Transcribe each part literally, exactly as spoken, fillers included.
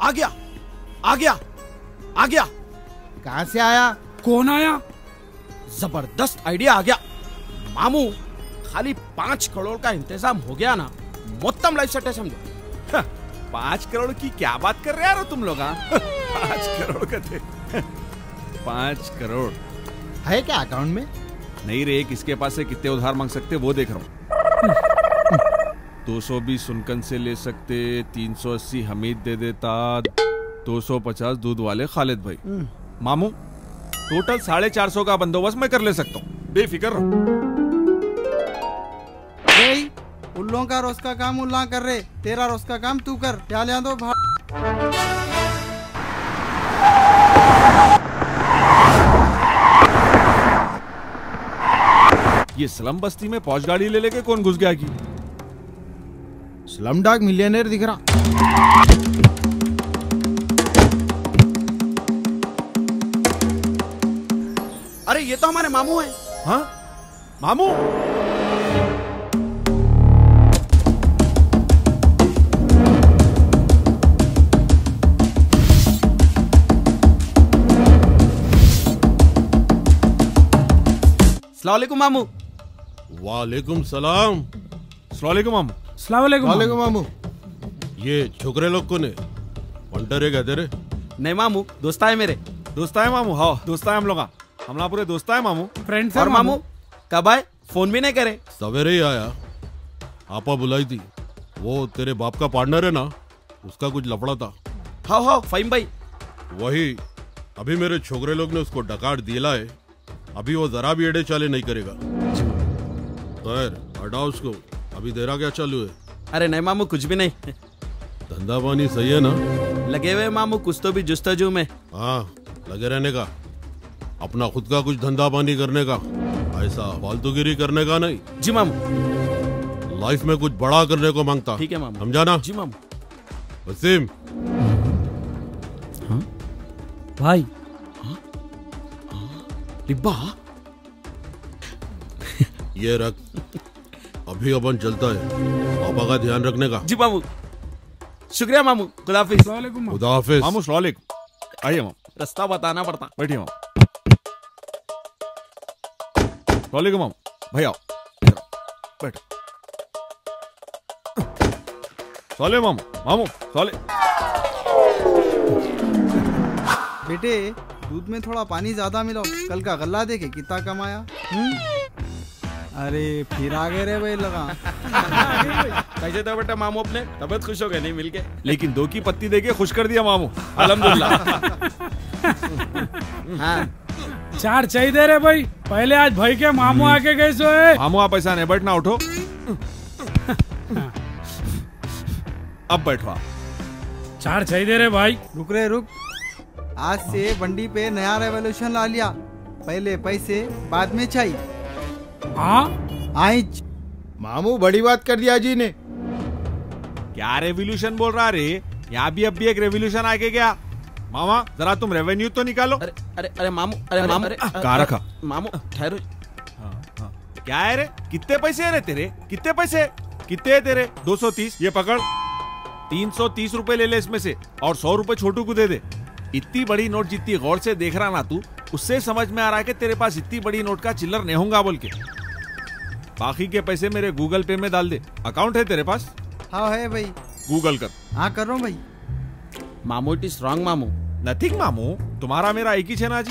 आ गया आ गया आ गया। कहाँ से आया? कौन आया? जबरदस्त आइडिया आ गया मामू। खाली पांच करोड़ का इंतजाम हो गया ना, मोत्तम लाइफ सेट है समझो। पांच करोड़ की क्या बात कर रहे हो तुम लोग? पांच करोड़ का थे। पांच करोड़ है क्या अकाउंट में? नहीं रे, किसके पास से कितने उधार मांग सकते वो देख रहा हूँ। दो सौ बीस सुनकन से ले सकते, तीन सौ अस्सी हमीद दे देता, दो सौ पचास दूध वाले खालिद भाई। मामू टोटल साढ़े चार सौ का बंदोबस्त मैं कर ले सकता हूँ, बेफिक्र रहो। उल्लों का रोज का काम उल्ला कर रहे, तेरा रोज का काम तू कर। क्या लिया दो भा... ये स्लम बस्ती में पौष गाड़ी ले लेके कौन घुस गया की? स्लम डॉग मिलियनेयर दिख रहा। अरे ये तो हमारे मामू हैं। हाँ मामू? अस्सलामुअलैकुम मामू। वालेकुम सलाम। अस्सलामुअलैकुम मामू। अस्सलामुअलैकुम वालेकुम मामू। ये छोकरे लोग को ने पंटरे कहते रे? नहीं मामू, दोस्त है मेरे। दोस्त है मामू? हाँ दोस्त है हम लोग, हम पूरे दोस्त है मामू। फ्रेंड्स और मामू कब आए? फोन भी नहीं करे। सवेरे ही आया, आपा बुलाई थी। वो तेरे बाप का पार्टनर है ना, उसका कुछ लफड़ा था। हाँ हाँ फाइम भाई। वही अभी मेरे छोकरे लोग ने उसको डकाट दिला है। अभी वो जरा भी एड़े चाले नहीं करेगा। खैर हटाओ उसको। अभी तेरा क्या चालू है? अरे नहीं मामू, कुछ भी नहीं। धंधा पानी सही है ना? लगे हुए मामू, कुछ तो भी जुस्तजू में। हाँ लगे रहने का, अपना खुद का कुछ धंधा पानी करने का, ऐसा फालतूगिरी करने का नहीं। जी मामू। लाइफ में कुछ बड़ा करने को मांगता। ठीक है मामू। समझा ना? जी मामू। वसीम। हाँ भाई। डिब्बा ये रख, अभी अपन चलता है। पापा का ध्यान रखने का। जी मामू। शुक्रिया मामू। खुदाफिज। खुदाफिज। मामू अस्सलाम वालेकुम। आइए मामू। रास्ता बताना पड़ता। बैठिए मामू। अस्सलाम मामू। भाई आओ बैठो। सोले मामू। मामू सोले। बेटे दूध में थोड़ा पानी ज्यादा मिलाओ, कल का गल्ला देखे कितना कमाया। अरे फिर आ गए रे भाई लगा। कैसे था बेटा मामू? अपने तबीयत खुश हो गए नहीं मिलके? लेकिन दो की पत्ती देके खुश कर दिया मामू, अल्हम्दुलिल्लाह। हाँ चार चाहिए रे भाई। पहले आज भाई के मामू आके गए सो है। मामू आप ऐसा नहीं बैठना, उठो। अब बैठो। चार चाहिए रे भाई। रुक रे रुक, आज से बंडी पे नया रेवोल्यूशन ला लिया। पहले पैसे बाद में चाहिए। हाँ आइच मामू बड़ी बात कर दिया जी ने। क्या रेवोल्यूशन बोल रहा रे? यहाँ भी अब भी एक रेवोल्यूशन आके गया। मामा जरा तुम रेवेन्यू तो निकालो। अरे अरे अरे मामू, अरे मामू, अरे कहाँ रखा? मामू ठहरो। हाँ, हाँ। क्या है रे? कितने पैसे है रे तेरे? कितने पैसे? कितने है तेरे? दो सौ तीस। ये पकड़, तीन सौ तीस रुपए ले ले इसमें से, और सौ रुपए छोटू को दे दे। इतनी बड़ी नोट जितनी गौर से देख रहा ना तू, उससे समझ में आ रहा है कि तेरे पास इतनी बड़ी नोट का चिल्लर नहीं होगा बोल के। बाकी के पैसे मेरे गूगल पे में डाल दे। अकाउंट है तेरे पास? हाँ है भाई। गूगल कर। हाँ कर रहा हूँ भाई। मामू इट इज रॉन्ग मामू। नथिंग मामू, तुम्हारा मेरा एक ही है ना जी।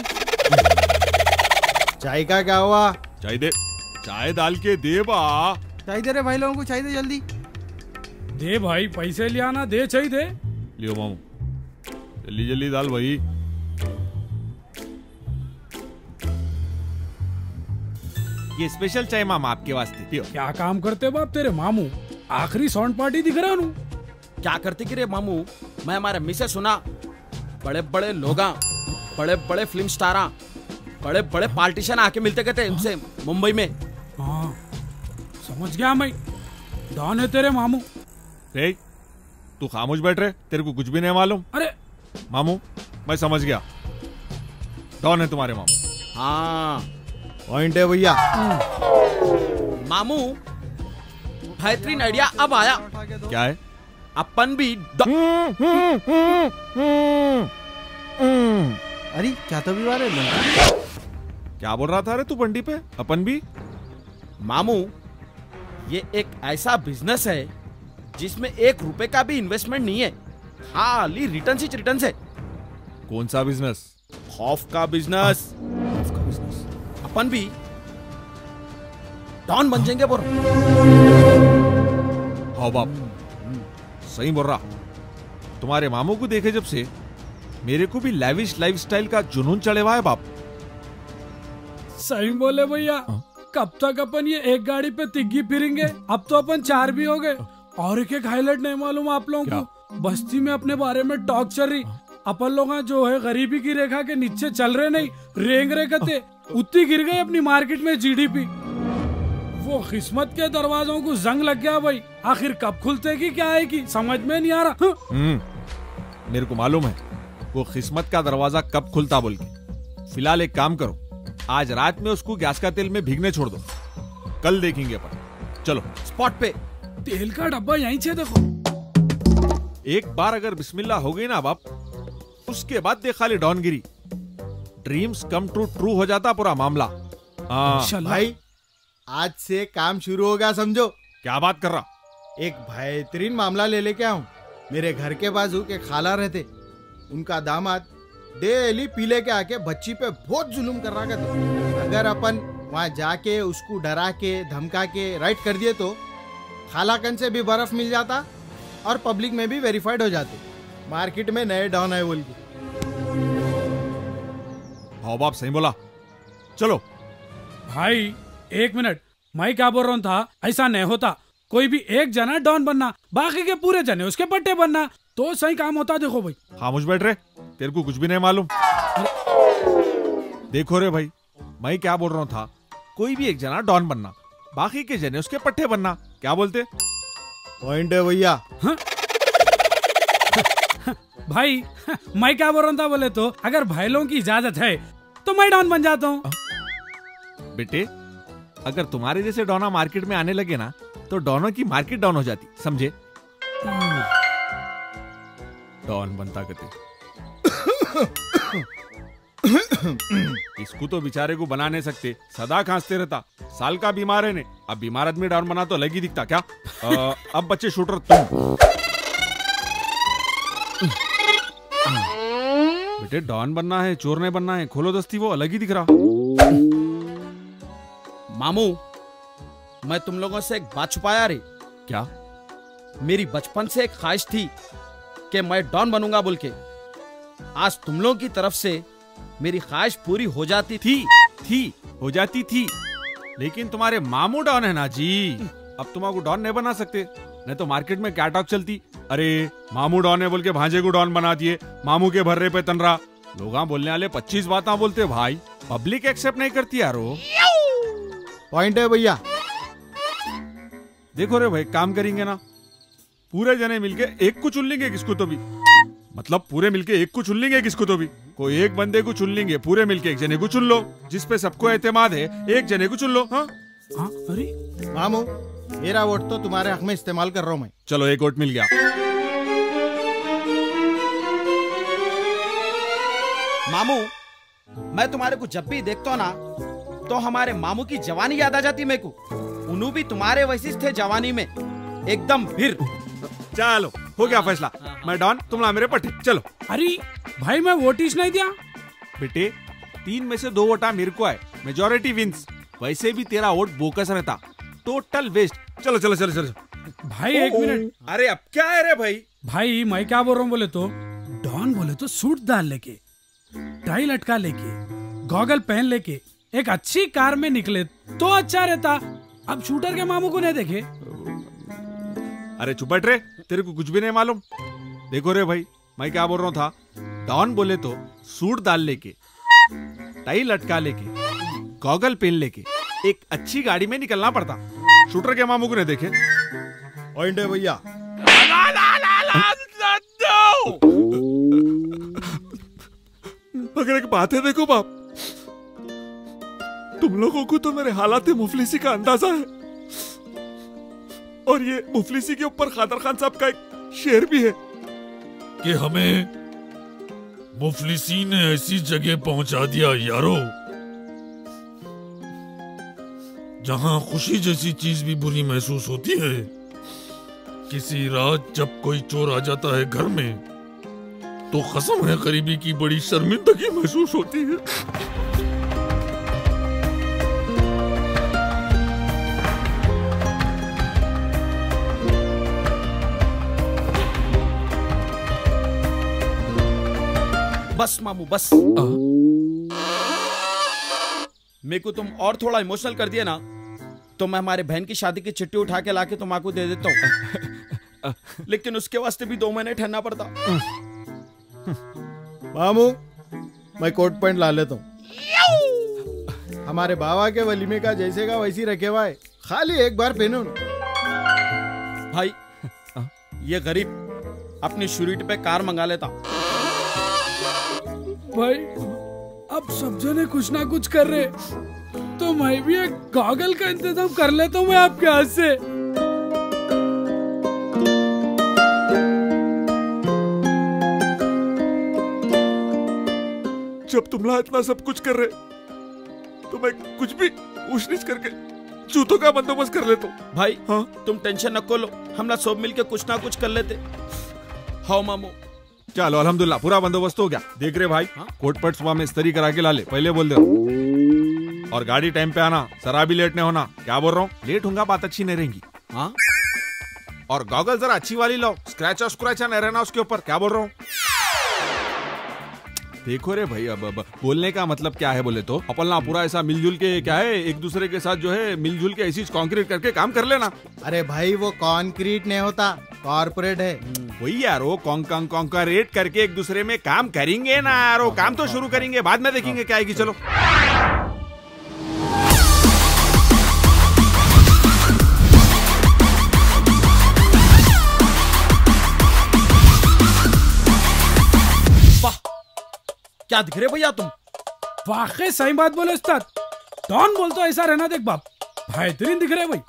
चाय का क्या हुआ? चाय दे, चाय डाल के दे बा। चाय दे रे भाई लोगों को, चाय दे जल्दी दे भाई। पैसे लिया ना, दे चाहिए दे। लियो मामू, जल्दी जल्दी डाल भाई। ये स्पेशल चाय मामा आपके वास्ते, पियो। क्या काम करते बाप तेरे मामू? आखिरी साउंड पार्टी दिख रहा नू। क्या करते कि रे मामू? मैं हमारे अम्मी से सुना, बड़े बड़े लोग, बड़े बड़े फिल्म स्टार, बड़े बड़े पार्टीशन आके मिलते कहते उनसे मुंबई में। हाँ समझ गया मैं, डॉन है तेरे मामू। रे तू खामोश बैठ रहे, तेरे को कुछ भी नहीं मालूम। अरे मामू मैं समझ गया, डॉन है तुम्हारे मामू। हाँ पॉइंट है भैया। मामू बेहतरीन आइडिया अब आया। क्या है? अपन भी डॉ- अरे क्या तो बीमार है लंका? क्या बोल रहा था रे तू बंडी पे? अपन भी? मामू, ये एक ऐसा बिजनेस है जिसमें एक रुपए का भी इन्वेस्टमेंट नहीं है, खाली रिटर्न ही रिटर्न है। कौन सा बिजनेस? खौफ का बिजनेस। खौफ का बिजनेस। अपन भी डॉन बन जाएंगे बोल। हाँ बाप, सही बोल रहा। तुम्हारे मामू को देखे जब से मेरे को भी लैविश लाइफस्टाइल का जुनून चढ़े हुआ है बाप। सही बोले भैया, कब तक अपन ये एक गाड़ी पे तिग्गी फिरेंगे? अब तो अपन चार भी हो गए। और एक एक हाईलाइट नहीं मालूम आप लोगों को, बस्ती में अपने बारे में टॉक चल रही। अपन लोग जो है गरीबी की रेखा के नीचे चल रहे नहीं, रेंग रहे कहते, उतनी गिर गई अपनी मार्केट में जीडीपी। वो किस्मत के दरवाजों को जंग लग गया भाई, आखिर कब खुलते की क्या आएगी समझ में नहीं आ रहा। हम्म मेरे को मालूम है वो किस्मत का दरवाजा कब खुलता बोल के। फिलहाल एक काम करो, आज रात में उसको गैस का तेल में भीगने छोड़ दो, कल देखेंगे अपन। चलो स्पॉट पे। तेल का डब्बा यहीं से देखो। एक बार अगर बिस्मिल्लाह हो गई ना बाप, उसके बाद देख खाली डॉनगिरी। ड्रीम्स कम ट्रू ट्रू हो जाता पूरा मामला। हाँ भाई आज से काम शुरू होगा समझो। क्या बात कर रहा? एक बेहतरीन मामला ले लेके आऊं। मेरे घर के बाजू के खाला रहते, उनका दामाद डेली पी लेके आके बच्ची पे बहुत जुलूम कर रहा करते। अगर अपन वहाँ जाके उसको डरा के धमका के राइट कर दिए तो खालाकन से भी बर्फ मिल जाता और पब्लिक में भी वेरीफाइड हो जाते, मार्केट में नए डॉन है बोल के। हाँ बाप सही बोला। चलो भाई एक मिनट, मैं क्या बोल रहा था, ऐसा नहीं होता। कोई भी एक जना डॉन बनना, बाकी के पूरे जने उसके पट्टे बनना, तो सही काम होता। देखो भाई, खामोश बैठ रहे, तेरे को कुछ भी नहीं मालूम। देखो रे भाई, मैं क्या बोल रहा था, कोई भी एक जना डॉन बनना, बाकी के जने उसके पट्टे बनना। क्या बोलते? पॉइंट है भैया। भाई मैं क्या बोल रहा था बोले तो, अगर भाई लोगों की इजाजत है तो मैं डॉन बन जाता हूँ। बेटे, अगर तुम्हारे जैसे डॉना मार्केट में आने लगे ना, तो डॉनों की मार्केट डाउन हो जाती, समझे? डॉन बनता कहते। इसको तो बेचारे को बना नहीं सकते, सदा खांसते रहता, साल का बीमार है ने। अब बीमार आदमी डॉन बना तो अलग ही दिखता क्या? आ, अब बच्चे शूटर तुम। बेटे डॉन बनना है, चोर नहीं बनना है, खोलो दस्ती, वो अलग ही दिख रहा। मामू, मैं तुम लोगों से एक बात छुपाया रे। क्या? मेरी बचपन से एक ख्वाहिश थी कि मैं डॉन बनूंगा बोल के। आज तुम लोगों की तरफ से मेरी ख्वाहिश पूरी हो जाती थी थी हो जाती थी, लेकिन तुम्हारे मामू डॉन है ना जी। अब तुम्हारा डॉन नहीं बना सकते, नहीं तो मार्केट में क्या टॉक चलती, अरे मामू डॉन है बोल के भांजे को डॉन बना दिए, मामू के भर्रे पे तन रहा। लोग बोलने वाले पच्चीस बात बोलते भाई, पब्लिक एक्सेप्ट नहीं करती यारो। पॉइंट है भैया। देखो रे भाई, काम करेंगे ना, पूरे जने मिलके एक को चुन लेंगे किसको तो भी, मतलब पूरे मिलके एक को चुन लेंगे किसको तो भी। कोई एक बंदे को चुन लेंगे, पूरे मिलके एक जने को चुन लो, जिस पे सबको एतमाद है, एक जने को चुन लो। हाँ हाँ, अरे मामू, मेरा वोट तो तुम्हारे हक में इस्तेमाल कर रहा हूँ मैं। चलो एक वोट मिल गया। मामू, मैं तुम्हारे को जब भी देखता हूं ना, तो हमारे मामू की जवानी याद आ जाती मेरे को। उन्हों भी तुम्हारे वैसे थे जवानी में, एकदम फिर। चलो हो गया फैसला, मैं डॉन, तुम ला मेरे पट्टे। चलो। अरे भाई, मैं वोटिस नहीं दिया। बेटे तीन में से दो वोटा मेरे को आए, मेजोरिटी विंस। वैसे भी तेरा वोट बोकस रहता, टोटल वेस्ट। चलो चलो चलो चलो भाई एक मिनट। अरे अब क्या है रे भाई? भाई मैं क्या बोल रहा हूँ बोले तो, डॉन बोले तो सूट डाल लेके, टाई लटका लेके, गॉगल पहन लेके एक अच्छी कार में निकले तो अच्छा रहता। अब शूटर के मामू को नहीं देखे। अरे चुप बैठ रे, तेरे को कुछ भी नहीं मालूम। देखो रे भाई, मैं क्या बोल रहा था, डॉन बोले तो सूट डाल लेके, टाई लटका लेके, गॉगल पहन लेके एक अच्छी गाड़ी में निकलना पड़ता। शूटर के मामू को नहीं देखे। पॉइंट है भैया। मगर एक बात है, देखो बाप, तुम लोगों को तो मेरे हालात मुफलिसी का अंदाजा है, और ये मुफलिसी के ऊपर खादर खान साहब का एक शेर भी है कि हमें मुफलिसी ने ऐसी जगह पहुंचा दिया यारो, जहां खुशी जैसी चीज भी बुरी महसूस होती है। किसी रात जब कोई चोर आ जाता है घर में तो कसम है करीबी की बड़ी शर्मिंदगी महसूस होती है। बस मामू बस। मेरे को तुम और थोड़ा इमोशनल कर दिया ना तो मैं हमारे बहन की शादी की चिट्ठी उठा के लाके तुम आपको दे देता हूँ, लेकिन उसके वास्ते भी दो महीने ठहरना पड़ता। मामू मैं कोट पैंट ला लेता हूँ। हमारे बाबा के वलीमे का जैसे का वैसी रखे हुआ है, खाली एक बार पहनो ना। भाई ये गरीब अपनी शुरूट पे कार मंगा लेता। भाई अब सब जने कुछ ना कुछ कर रहे तो मैं भी एक गॉगल का इंतजाम कर लेता हूँ मैं आपके हाथ से। जब तुम लोग इतना सब कुछ कर रहे तो मैं कुछ भी ऊंच नीच करके जूतों का बंदोबस्त कर लेता हूँ। भाई हाँ तुम टेंशन न लो, हम ना सब मिलके कुछ ना कुछ कर लेते। हाँ मामू चलो अल्हम्दुलिल्लाह पूरा बंदोबस्त हो गया। देख रहे भाई हाँ? कोट पट सुबह में इस्त्री करा के ला ले, पहले बोल दे। और गाड़ी टाइम पे आना, जरा भी लेट नहीं होना। क्या बोल रहा हूँ, लेट होगा बात अच्छी नहीं रहेगी। हाँ और गॉगल जरा अच्छी वाली लो, स्क्रैच और स्क्रैच नहीं रहना उसके ऊपर। क्या बोल रहा हूँ, देखो रे भाई अब, अब बोलने का मतलब क्या है बोले तो अपन ना पूरा ऐसा मिलजुल के क्या है एक दूसरे के साथ जो है मिलजुल के ऐसी कंक्रीट करके काम कर लेना। अरे भाई वो कंक्रीट नहीं होता, कॉर्पोरेट है। वही यार वो कंक्रीट करके एक दूसरे में काम करेंगे ना यार, वो काम तो शुरू करेंगे बाद में देखेंगे क्या आएगी। चलो क्या दिख रहे भैया तुम? वाकई सही बात बोले उस्ताद, डॉन बोल तो ऐसा रहना देख बाप, बेहतरीन दिख रहे भाई।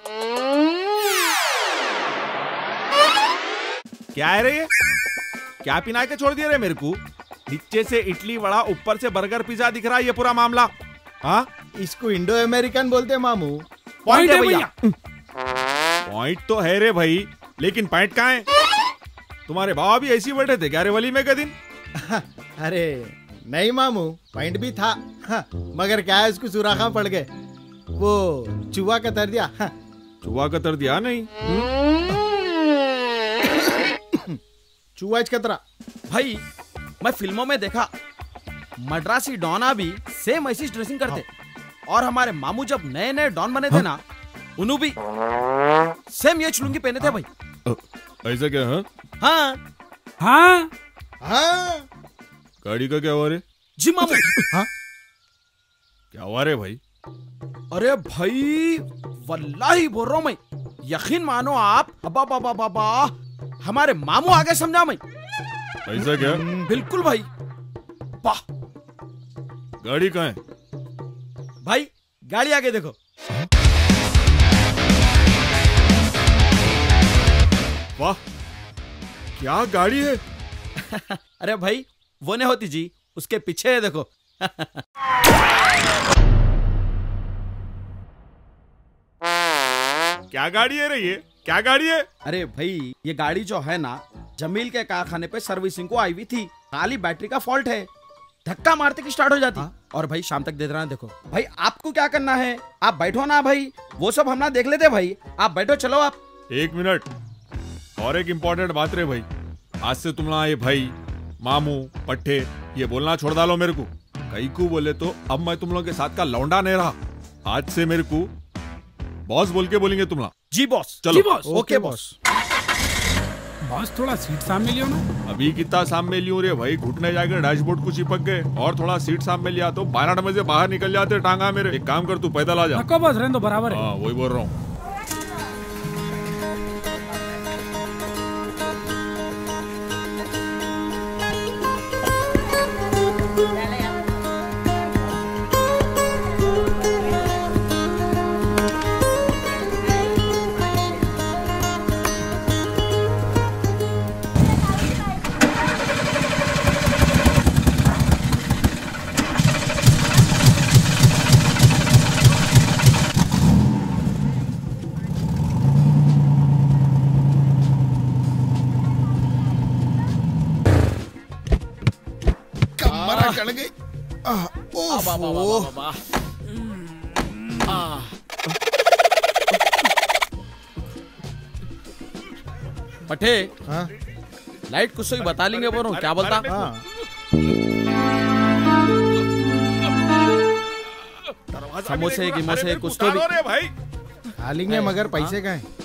क्या है रे ये, क्या पिना के छोड़ दिया रे मेरे को? नीचे से इडली वड़ा ऊपर से बर्गर पिज्जा दिख रहा है ये पूरा मामला। हाँ इसको इंडो अमेरिकन बोलते हैं मामू। पॉइंट है भैया। पॉइंट तो है रे भाई, लेकिन पॉइंट कहाँ है? तुम्हारे बाबा भी ऐसी बैठे थे क्या रे वलीमे के दिन? अरे नहीं मामू, पॉइंट भी था हाँ, मगर क्या है उसको सुराखा पड़ गए, वो चूहा कतर दिया। हाँ। चूहा कतर दिया नहीं, चूहा कतरा। भाई मैं फिल्मों में देखा मद्रासी डॉना भी सेम ऐसी ड्रेसिंग करते। हाँ। और हमारे मामू जब नए नए डॉन बने थे ना, उन्होंने भी सेम ये चुलुंगी पहने थे भाई। ऐसा क्या? हाँ हाँ हाँ हाँ गाड़ी का क्या हुआ रे? जी मामू। हाँ क्या हुआ रे भाई? अरे भाई वल्लाही बोल रहा हूँ मैं, यकीन मानो आप। अबा बाबा बाबा हमारे मामू आगे समझा मैं। ऐसा क्या? बिल्कुल भाई। वाह गाड़ी कहाँ है भाई? गाड़ी आगे देखो। वाह क्या गाड़ी है। अरे भाई वो नहीं होती जी, उसके पीछे है देखो। क्या गाड़ी है रे ये? क्या गाड़ी है? अरे भाई ये गाड़ी जो है ना जमील के कारखाने पे सर्विसिंग को आई हुई थी, खाली बैटरी का फॉल्ट है, धक्का मारते की स्टार्ट हो जाती। हाँ? और भाई शाम तक दे देना। देखो भाई आपको क्या करना है, आप बैठो ना भाई, वो सब हम ना देख लेते भाई, आप बैठो। चलो आप एक मिनट और एक इम्पोर्टेंट बात रे भाई, आज से तुम ना ये भाई मामू पट्टे ये बोलना छोड़ डालो मेरे को। कई को बोले तो अब मैं तुम लोग के साथ का लौंडा नहीं रहा, आज से मेरे को बॉस बोल के बोलेंगे तुम लोग। जी बॉस। चलो जी बॉस। Okay boss. बॉस थोड़ा सीट सामने लियो ना। अभी कितना सामने लियो रे भाई, घुटने जाकर डैशबोर्ड को चिपक गए, और थोड़ा सीट सामने लिया तो बारह बजे बाहर निकल जाते टांगा मेरे। एक काम कर तू पैदल आ जा। नको बॉस रहने दो, बराबर है। हाँ वही बोल रहा हूँ। कड़ गई। आह, वाह, वाह, वाह, ओफ, वाह, वाह। आह। पठे हाँ लाइट कुछ ही बता लेंगे बोलो क्या बोलता। हाँ समोसे गिमोसे कुछ तो भी रे भाई। खा लेंगे मगर पैसे का है।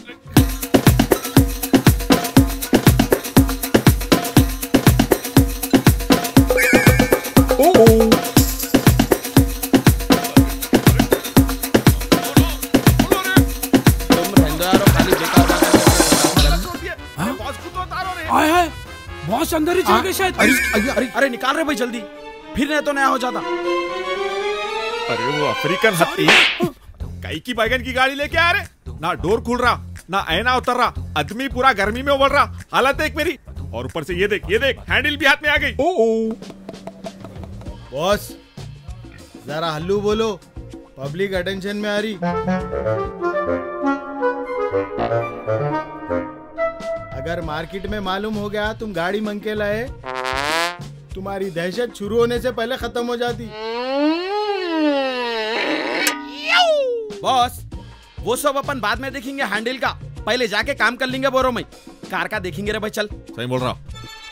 आए है बॉस अंदर ही चल गए शायद। अरे अरे अरे अरे निकाल रहे भाई जल्दी, फिर नहीं तो नया हो जाता। अरे वो अफ्रीकन हत्ती कई की बैगन की गाड़ी लेके आ रहे, ना डोर खुल रहा ना ऐना उतर रहा, आदमी पूरा गर्मी में उबल रहा, हालत देख मेरी। और ऊपर से ये देख ये देख हैंडल भी हाथ में आ गई। ओ ओ बॉस जरा हल्लू बोलो, पब्लिक अटेंशन में आ रही। अगर मार्केट में मालूम हो गया तुम गाड़ी मंग के लाए, तुम्हारी दहशत शुरू होने से पहले खत्म हो जाती। बॉस वो सब अपन बाद में देखेंगे, हैंडल का पहले जाके काम कर लेंगे। बोरो में कार का देखेंगे रे भाई, चल। सही बोल रहा।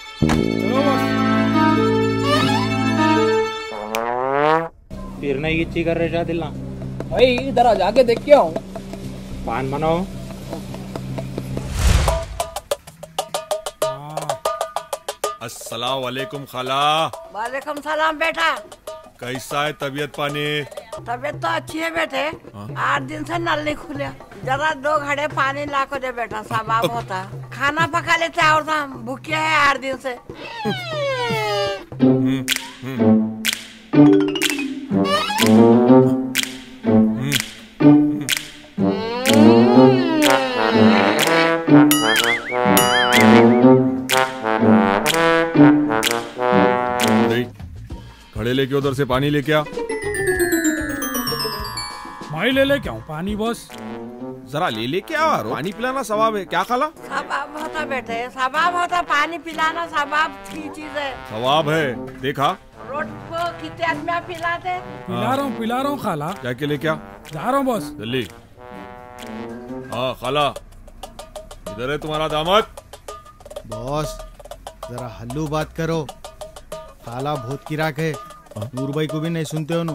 फिर नहीं इच्छी कर रहे जा दिल ना भाई, इधर आ जाके देख के आओ। पान बनाओ। अस्सलाम वालेकुम खाला। वालेकुम सलाम बेटा। कैसा है तबीयत पानी? तबीयत तो अच्छी है बेटे, आठ दिन से नल नहीं खुले। जरा दो घड़े पानी ला को दे बेटा, सबाब होता। खाना पका लेते और भूखे है आठ दिन से। घड़े लेके उधर से पानी लेके आ। भाई ले ले क्या हूँ पानी बॉस। जरा ले लेके आ, पानी पिलाना सवाब है क्या खाला? सबाब होता बेटे, सबाब होता, पानी पिलाना सबाब की चीज है। सवाब है, देखा रोड को कितने आदमी आप पिलाते? पिला रहा हूँ पिला रहा हूँ खाला। जाके लेके आ। जा रहा हूँ बॉस। जल्दी। हाँ खाला, इधर है तुम्हारा दामाद। बॉस जरा हल्लू बात करो, खाला बहुत किराक है। नूर भाई को भी नहीं सुनते हो ना।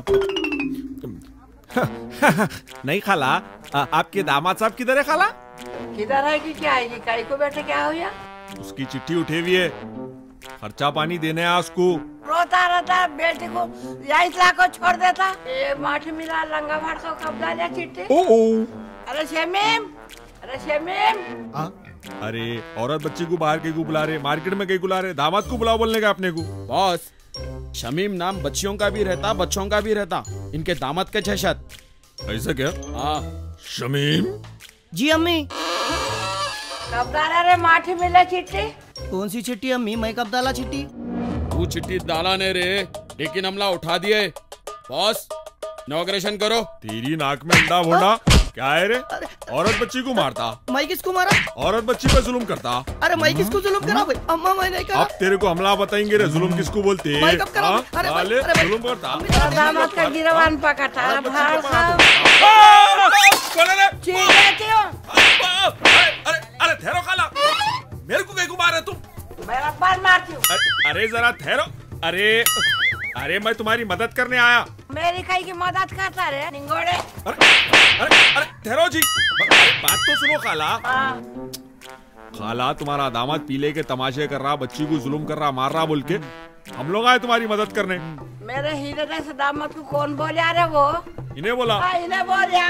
नहीं खाला, आ, आपके दामाद साहब किधर है खाला? किधर है कि क्या है काई को बेटे क्या हो गया? उसकी चिट्ठी उठी हुई है, खर्चा पानी देने आ उसको। रोता रहता बेटे को यही ला को छोड़ देता। ये माठी मिला लंगा भाड़ को कब्जा लिया चिट्ठी। ओ ओ। अरे शमीम, अरे शमीम। हाँ अरे औरत बच्ची को बाहर कहीं को बुला रहे, मार्केट में कहीं बुला रहे, दामाद को बुलाओ बोलने का अपने को। बॉस शमीम नाम बच्चियों का भी रहता, बच्चों का भी रहता, इनके दामाद के दहशत। ऐसा क्या? हाँ शमीम जी अम्मी। कब डाला रे माठी मिला चिट्ठी? कौन सी चिट्ठी अम्मी? मैं कब डाला चिट्ठी? तू चिट्ठी डाला नहीं रे, लेकिन हमला उठा दिए। बॉस इनॉग्रेशन करो। तेरी नाक में अंडा फोड़ा क्या है रे? औरत बच्ची को मारता, मैं किसको मारा? औरत बच्ची पे जुल्म करता। अरे मैं किसको जुल्म करा भाई? अम्मा मैं नहीं करा। अब तेरे को हमला बताएंगे रे, जुल्म किसको बोलते हैं? मैं कब करा? हाँ? अरे भाई, साले, अरे भाई। जुल्म करता। मेरा दामाद का गिरवान पकड़ा भाड़ साहब। कौन है रे? ठीक है क्यों? अरे अरे अरे ठहरो खाला, मेरे को कहीं को मार रहे तुम? मेरा बाल मारती हूँ। अरे अरे जरा ठहरो। अरे अरे मैं तुम्हारी मदद करने आया। मेरी कहीं की मदद करता रे निंगोड़े। अरे अरे अरे ठहरो जी, बात तो सुनो खाला। हाँ। खाला तुम्हारा दामाद पीले के तमाशे कर रहा, बच्ची को जुल्म कर रहा, मार रहा बोल के हम लोग आए तुम्हारी मदद करने। मेरे हीरे से दामाद को कौन बोलिया रे वो? इन्हें बोला। हाँ इन्हें बोलिया।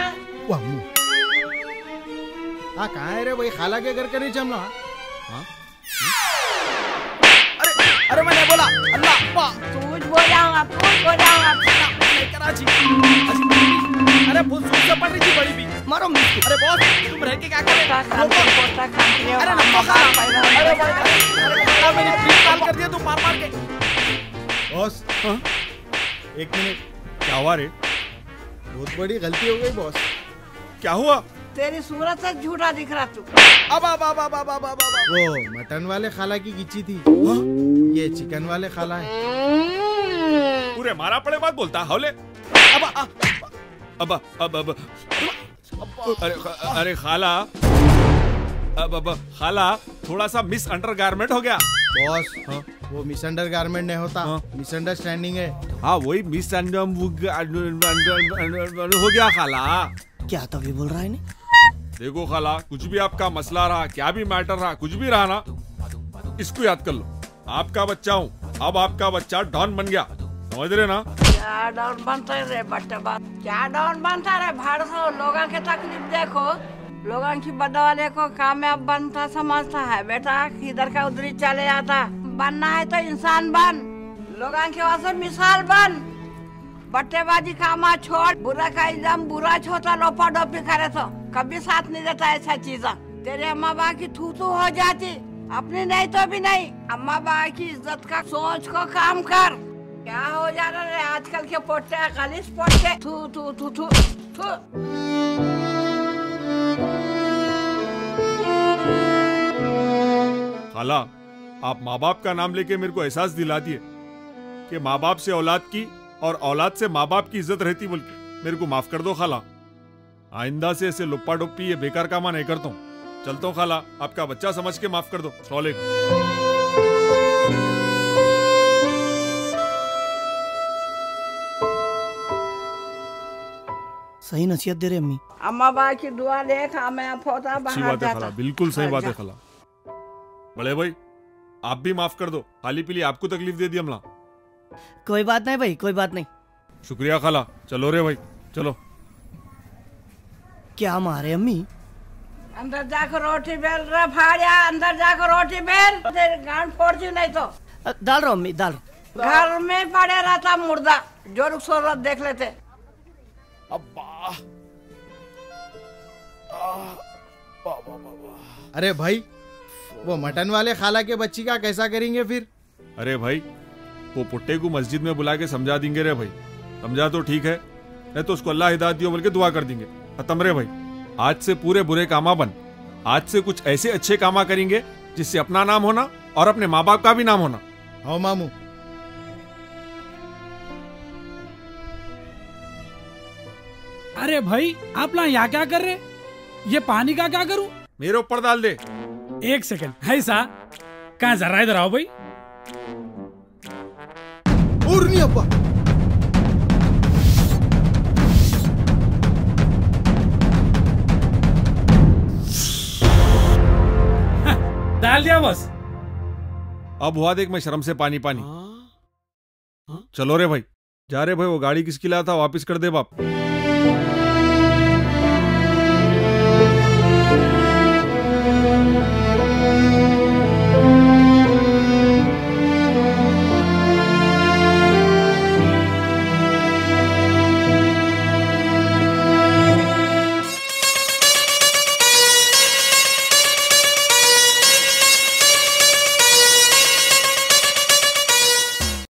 हाँ कहाँ है रे भाई, खाला के घर का नहीं चमला। हाँ अरे अरे मैंने बोला अल्लाह वाह। तूच बोलाऊंगा, तूच बोलाऊंगा। कराची अरे बहुत जोर से पड़ रही थी बड़ी भी। मारो मिस्टी। अरे बॉस तुम रह के क्या कर रहे? अरे नमो खा। अरे अरे मेरी पीठ लाल कर दिया तू मार मार के। बॉस एक मिनट, क्या हुआ रे? बहुत बड़ी गलती हो गई बॉस। क्या हुआ? तेरी सूरत से झूठा दिख रहा तू। अब अब अब अब अब अब अब वो मटन वाले खाला की गिच्ची थी, ये चिकन वाले खाला है। पूरे मारा पड़े बात बोलता हौले। अब अब अब अब अरे अरे खाला, अब अब खाला थोड़ा सा मिस अंडरगारमेंट हो गया बॉस। हाँ? वो मिस अंडरगारमेंट नहीं होता, हाँ? मिसअंडरस्टैंडिंग है। हाँ वही मिस अंडर हो गया खाला। क्या तो भी बोल रहा है ने? देखो खाला, कुछ भी आपका मसला रहा, क्या भी मैटर रहा, कुछ भी रहा ना, इसको याद कर लो। आपका बच्चा हूँ, अब आपका बच्चा डॉन बन गया, समझ रहे ना? क्या डॉन बनता रे बट्टे बात, क्या डॉन बनता रे भाड़ सो। लोगों की तकलीफ देखो, लोगों की बदवा देखो, कामयाब बनता समझता है बेटा। इधर का उधरी चले जाता। बनना है तो इंसान बन, लोगों के वास्ते मिसाल बन। बट्टेबाजी कामा छोड़, बुरा का इल्जाम बुरा छोटा लोपा डोपी करे तो कभी साथ नहीं देता ऐसा चीज़। तेरे अम्मा बा की थू थू हो जाती, अपनी नहीं तो भी नहीं। अम्मा बा की इज्जत का सोच को काम कर। क्या हो जा रहा है आजकल के पोटे, खालिश पोटे, थू थू थू थू थू। खाला, आप माँ बाप का नाम लेके मेरे को एहसास दिला दिए कि माँ बाप से औलाद की और औलाद से माँ बाप की इज्जत रहती। बोल के मेरे को माफ कर दो खाला। आइंदा से ऐसे लुप्पा डुप्पी ये बेकार कामा नहीं करता हूँ। चलता हूँ खाला, आपका बच्चा समझ के माफ कर दो। सॉले सही नसीहत दे रहे अम्मी। अम्मा बा की दुआ देख, मैं फोटा बाहर जाता। बिल्कुल सही बात है खाला। बड़े भाई आप भी माफ कर दो, खाली पीली आपको तकलीफ दे दी हमला। कोई बात नहीं भाई, कोई बात नहीं। शुक्रिया खाला। चलो रे भाई चलो। क्या मारे अम्मी? अंदर जाकर रोटी बेल रहा फाड़िया, अंदर जाकर रोटी बेल, तेरे गांड फोड़ दी नहीं तो। डाल रहा अम्मी, डाल। घर में पड़े रहता मुर्दा, जोरुक सोरत देख लेते। अब्बा, अरे भाई, वो मटन वाले खाला के बच्ची का कैसा करेंगे फिर? अरे भाई, वो पुट्टे को मस्जिद में बुला के समझा देंगे रे भाई। समझा तो ठीक है, नहीं तो उसको अल्लाह हिदायत दियो बोल के दुआ कर देंगे। खत्म रे भाई। आज से पूरे बुरे कामा बन, आज से कुछ ऐसे अच्छे कामा करेंगे जिससे अपना नाम होना और अपने माँ बाप का भी नाम होना। हाँ मामू। अरे भाई आप लोग यहाँ क्या कर रहे? ये पानी का क्या करूं? मेरे ऊपर डाल दे। एक सेकंड, है सा कहाँ जरा इधर आओ भाई। और नहीं अब्बा। डाल दिया बस। अब हुआ देख मैं शर्म से पानी पानी। चलो रे भाई, जा रे भाई। वो गाड़ी किसकी लाया था वापिस कर दे बाप।